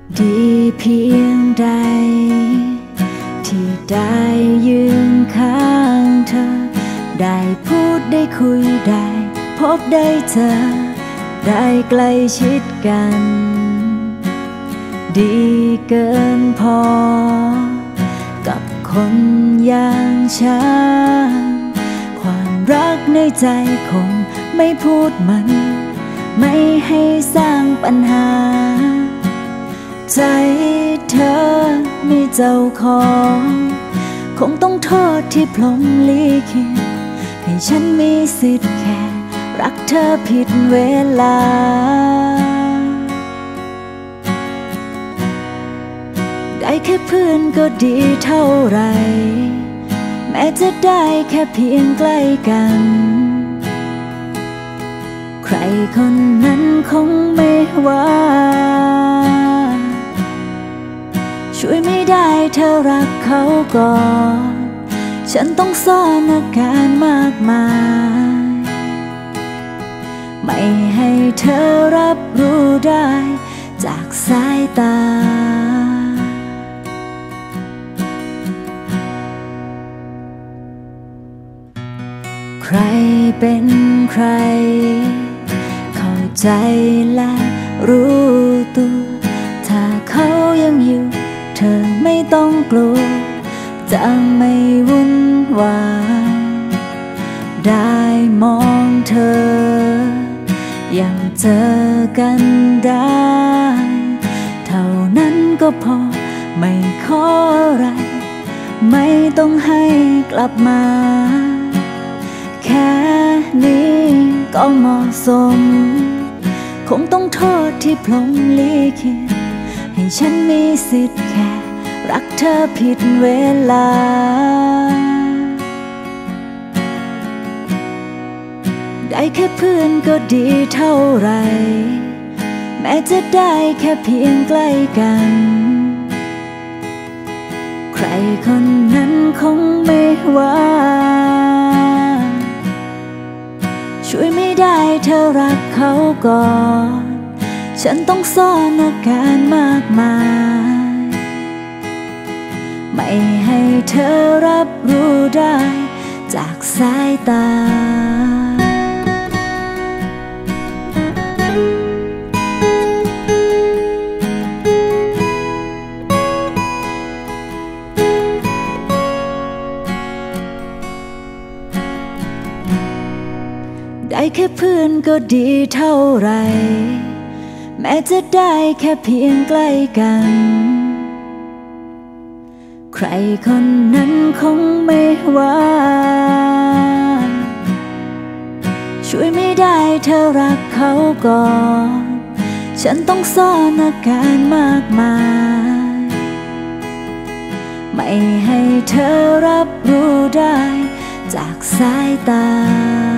ดีเพียงใดที่ได้ยืนข้างเธอได้พูดได้คุยได้พบได้เจอได้ใกล้ชิดกันดีเกินพอกับคนอย่างฉันความรักในใจคงไม่พูดมันไม่ให้สร้างปัญหาใจเธอมีเจ้าของคงต้องโทษที่พรหมลิขิตให้ฉันมีสิทธิ์แค่รักเธอผิดเวลาได้แค่เพื่อนก็ดีเท่าไรแม้จะได้แค่เพียงใกล้กันใครคนนั้นคงไม่ว่าช่วยไม่ได้เธอรักเขาก่อนฉันต้องซ่อนอาการมากมายไม่ให้เธอรับรู้ได้จากสายตาใครเป็นใครเข้าใจและรู้ตัวถ้าเขายังอยู่เธอไม่ต้องกลัวจะไม่วุ่นวายได้มองเธอยังเจอกันได้เท่านั้นก็พอไม่ขออะไรไม่ต้องให้กลับมาแค่นี้ก็เหมาะสมคงต้องโทษที่พรหมลิขิตให้ฉันมีสิทธิ์แค่รักเธอผิดเวลาได้แค่เพื่อนก็ดีเท่าไรแม้จะได้แค่เพียงใกล้กันใครคนนั้นคงไม่ว่าช่วยไม่ได้เธอรักเขาก่อนฉันต้องซ่อนอาการมากมายไม่ให้เธอรับรู้ได้จากสายตาได้แค่เพื่อนก็ดีเท่าไรแม้จะได้แค่เพียงใกล้กันใครคนนั้นคงไม่ว่าช่วยไม่ได้เธอรักเขาก่อนฉันต้องซ่อนอาการมากมายไม่ให้เธอรับรู้ได้จากสายตา